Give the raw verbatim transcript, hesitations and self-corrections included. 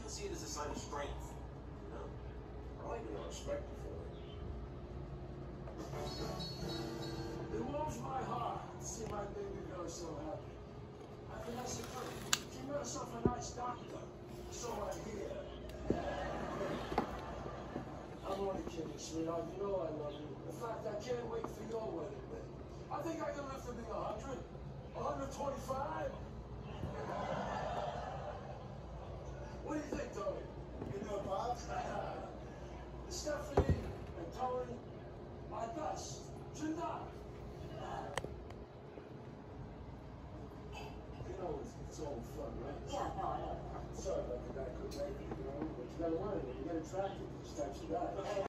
can see it as a sign of strength. You know? I like it. I respect you for it. It warms my heart to see my baby girl so happy. I can ask her, she met herself a nice doctor. So I hear. I'm only kidding, sweetheart. You know I love you. In fact, I can't wait for your wedding day. I think I can live to be a hundred, a hundred twenty-five. What do you think, Tony? You know, Bob? Stephanie and Tony, my best. Jindal. You know, it's, it's all fun, right? Yeah, no, I know. Sorry about the guy could make it, you know, but you gotta learn it. You get attracted to these types of guys.